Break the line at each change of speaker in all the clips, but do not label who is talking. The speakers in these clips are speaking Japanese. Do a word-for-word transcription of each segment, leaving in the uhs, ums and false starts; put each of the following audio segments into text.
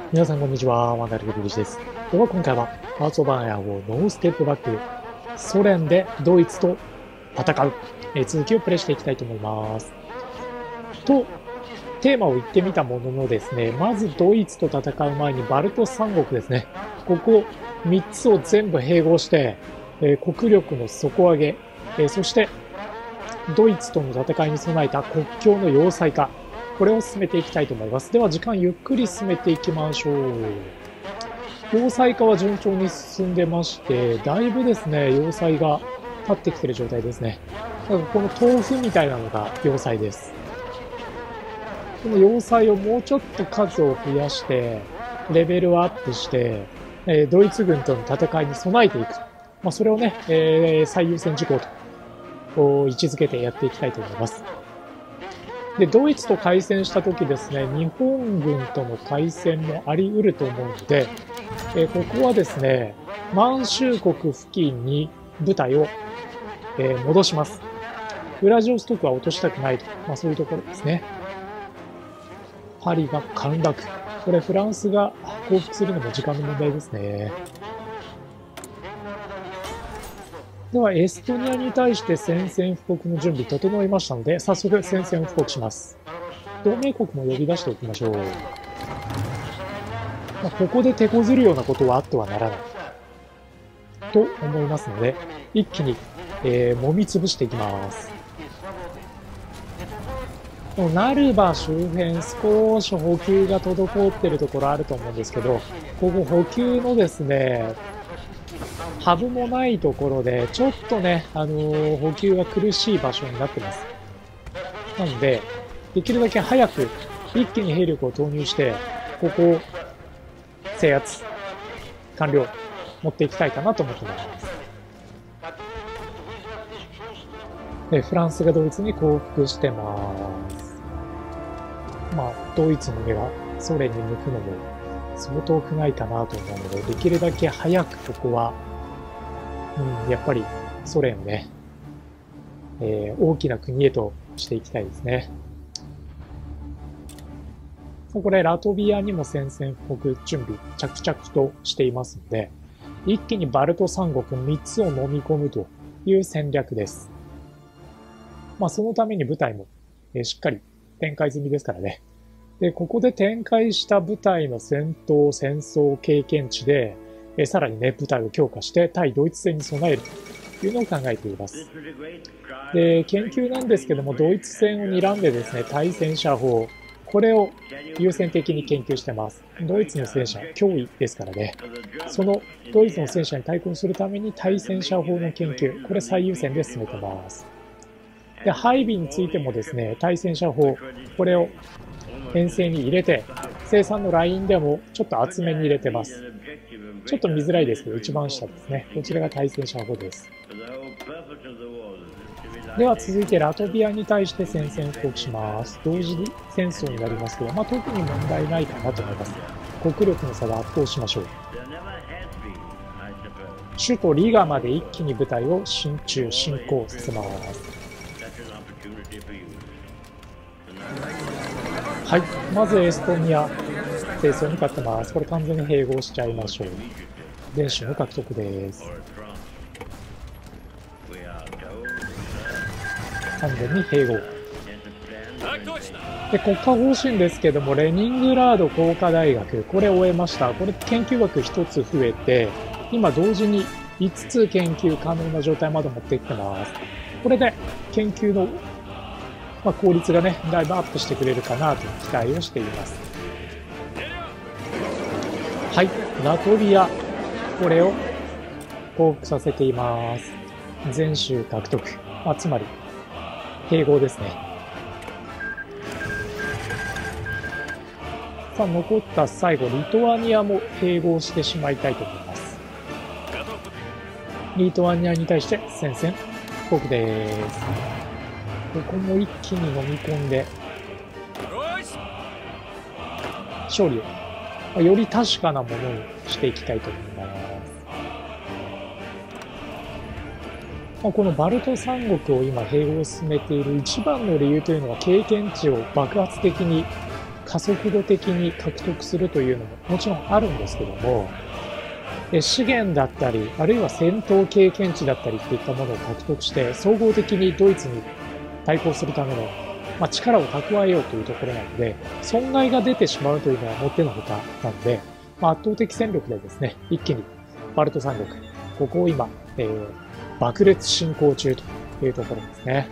皆さんこんにちは、ワンダルグリシです。では今回は、ハーツ・オブ・アイアンをノーステップバック、ソ連でドイツと戦う、えー、続きをプレイしていきたいと思います。と、テーマを言ってみたもののですね、まずドイツと戦う前にバルト三国ですね、ここみっつを全部併合して、えー、国力の底上げ、えー、そしてドイツとの戦いに備えた国境の要塞化、これを進めていきたいと思います。では時間ゆっくり進めていきましょう。要塞化は順調に進んでまして、だいぶですね、要塞が立ってきてる状態ですね。だからこの豆腐みたいなのが要塞です。この要塞をもうちょっと数を増やして、レベルをアップして、ドイツ軍との戦いに備えていく。まあ、それをね、えー、最優先事項と位置づけてやっていきたいと思います。で、ドイツと対戦した時ですね、日本軍との対戦もあり得ると思うので、えー、ここはですね、満州国付近に部隊を、えー、戻します。ウラジオストクは落としたくないと。まあそういうところですね。パリが陥落。これフランスが降伏するのも時間の問題ですね。では、エストニアに対して宣戦布告の準備整いましたので、早速宣戦を布告します。同盟国も呼び出しておきましょう。まあ、ここで手こずるようなことはあってはならない。と思いますので、一気に、えー、揉み潰していきます。ナルバ周辺少し補給が滞っているところあると思うんですけど、ここ補給のですね、ハブもないところで、ちょっとね、あのー、補給が苦しい場所になってます。なので、できるだけ早く一気に兵力を投入して、ここを制圧、完了、持っていきたいかなと思っています。で、フランスがドイツに降伏してます。まあ、ドイツの目がソ連に向くのも相当不ないかなと思うので、できるだけ早くここは、うん、やっぱりソ連をね、えー、大きな国へとしていきたいですね。これラトビアにも宣戦布告準備着々としていますので、一気にバルト三国みっつを飲み込むという戦略です。まあそのために部隊もしっかり展開済みですからね。で、ここで展開した部隊の戦闘、戦争経験値で、さらにね、部隊を強化して対ドイツ戦に備えるというのを考えています。で、研究なんですけども、ドイツ戦を睨んでですね、対戦車砲、これを優先的に研究してます。ドイツの戦車、脅威ですからね。そのドイツの戦車に対抗するために対戦車砲の研究、これ最優先で進めてます。で、配備についてもですね、対戦車砲、これを編成に入れて、生産のラインでもちょっと厚めに入れてます。ちょっと見づらいですけど、一番下ですね。こちらが対戦車砲です。では続いてラトビアに対して宣戦布告します。同時に戦争になりますけど、まあ、特に問題ないかなと思います。国力の差が圧倒しましょう。首都リガまで一気に部隊を進駐、進行させます。はい、まずエストニア、戦争に勝ってます。これ完全に併合しちゃいましょう。電子の獲得です。完全に併合。で、国家方針ですけども、レニングラード工科大学、これを終えました。これ研究枠ひとつ増えて、今同時にいつつ研究可能な状態まで持っていってます。これで研究の、まあ、効率がね、だいぶアップしてくれるかなと期待をしています。はい、ラトビア、これを降伏させています。全州獲得。まあ、つまり、併合ですね。さあ、残った最後、リトアニアも併合してしまいたいと思います。リトアニアに対して宣戦布告です。ここも一気に飲み込んで、勝利を、より確かなものにしていきたいと思います。このバルト三国を今併合を進めている一番の理由というのは経験値を爆発的に加速度的に獲得するというのももちろんあるんですけども、資源だったり、あるいは戦闘経験値だったりっていったものを獲得して、総合的にドイツに対抗するための、まあ、力を蓄えようというところなので、損害が出てしまうというのはもってのほかなので、まあ、圧倒的戦力でですね、一気にバルト三国、ここを今、えー、爆裂進行中というところですね。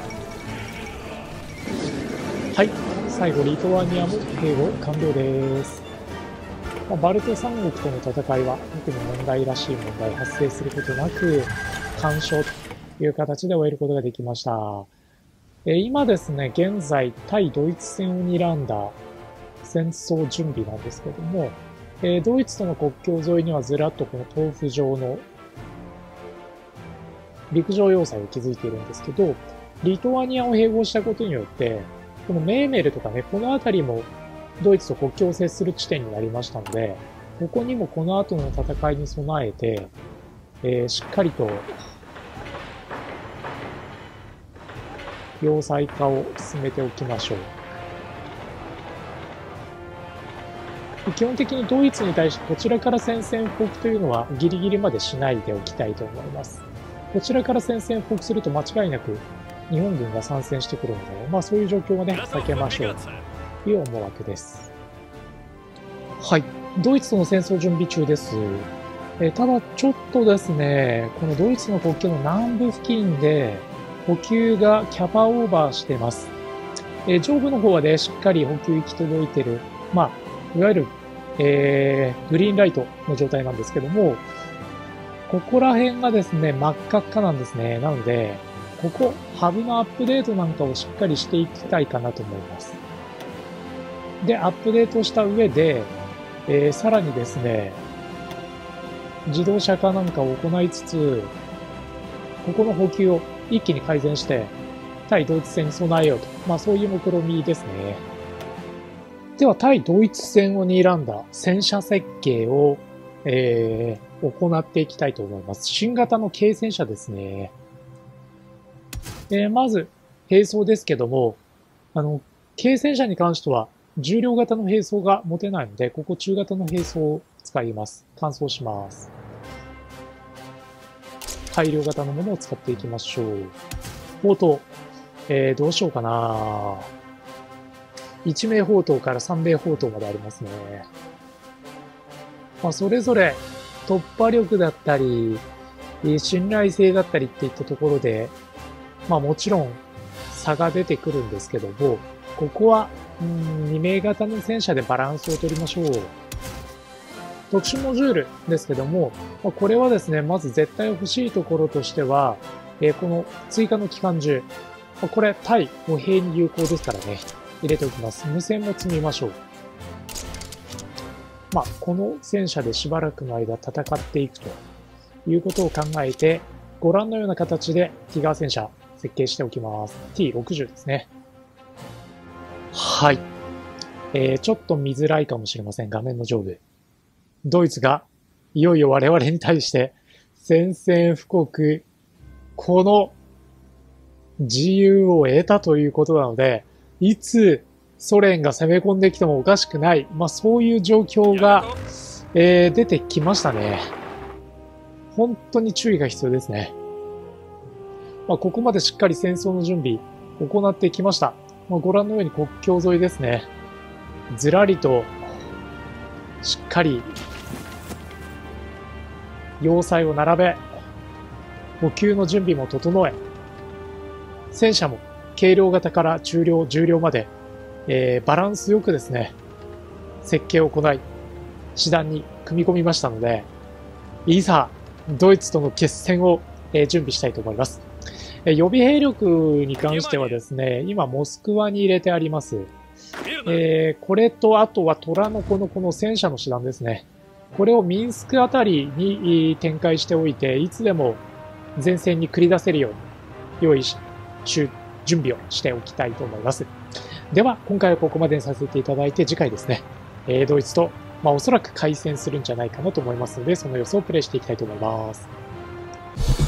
はい。最後、リトアニアも併合完了です。まあ、バルト三国との戦いは特に問題らしい問題発生することなく、完勝という形で終えることができました。えー、今ですね、現在、対ドイツ戦を睨んだ戦争準備なんですけども、えー、ドイツとの国境沿いにはずらっとこの豆腐状の陸上要塞を築いているんですけど、リトアニアを併合したことによって、このメーメルとかね、この辺りもドイツと国境を接する地点になりましたので、ここにもこの後の戦いに備えて、えー、しっかりと要塞化を進めておきましょう。基本的にドイツに対してこちらから宣戦布告というのはギリギリまでしないでおきたいと思います。こちらから宣戦布告すると間違いなく日本軍が参戦してくるので、まあそういう状況はね、避けましょうという思惑です。はい。ドイツとの戦争準備中です。えただちょっとですね、このドイツの国境の南部付近で補給がキャパオーバーしています。え上部の方はね、しっかり補給行き届いてる、まあ、いわゆる、えー、グリーンライトの状態なんですけども、ここら辺がですね、真っ赤っかなんですね。なので、ここ、ハブのアップデートなんかをしっかりしていきたいかなと思います。で、アップデートした上で、えー、さらにですね、自動車化なんかを行いつつ、ここの補給を一気に改善して、対ドイツ戦に備えようと。まあそういう目論みですね。では、対ドイツ戦を睨んだ戦車設計を、えー、行っていきたいと思います。新型の軽戦車ですね。えー、まず、兵装ですけども、あの、軽戦車に関しては、重量型の兵装が持てないので、ここ中型の兵装を使います。換装します。改良型のものを使っていきましょう。砲塔。えー、どうしようかな。いち名砲塔からさん名砲塔までありますね。まあ、それぞれ突破力だったり、信頼性だったりっていったところで、まあもちろん差が出てくるんですけども、ここはに名型の戦車でバランスを取りましょう。特殊モジュールですけども、これはですね、まず絶対欲しいところとしては、この追加の機関銃。これ対歩兵に有効ですからね、入れておきます。無線も積みましょう。まあ、この戦車でしばらくの間戦っていくということを考えて、ご覧のような形でティガー戦車設計しておきます。ティーろくじゅう ですね。はい。えー、ちょっと見づらいかもしれません。画面の上部。ドイツがいよいよ我々に対して宣戦布告、この自由を得たということなので、いつソ連が攻め込んできてもおかしくない、まあそういう状況が、えー、出てきましたね。本当に注意が必要ですね。まあここまでしっかり戦争の準備行ってきました。まあ、ご覧のように国境沿いですね。ずらりとしっかり要塞を並べ、補給の準備も整え、戦車も軽量型から中量、重量まで、えー、バランスよくですね、設計を行い、師団に組み込みましたので、いざドイツとの決戦を、えー、準備したいと思います。えー、予備兵力に関してはですね、今モスクワに入れてあります。えー、これとあとは虎の子のこの戦車の師団ですね。これをミンスクあたりに展開しておいて、いつでも前線に繰り出せるように用意し、準備をしておきたいと思います。では、今回はここまでにさせていただいて、次回ですね、えー、ドイツと、まあ、おそらく開戦するんじゃないかなと思いますので、その予想をプレイしていきたいと思います。